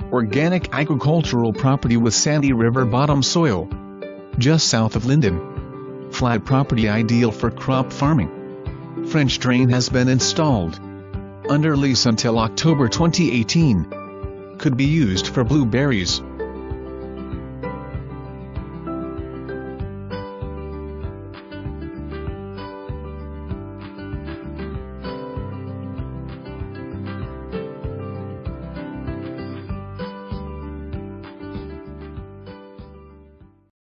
organic agricultural property with sandy river bottom soil. Just south of Lynden. Flat property ideal for crop farming. French drain has been installed. Under lease until October 2018. Could be used for blueberries,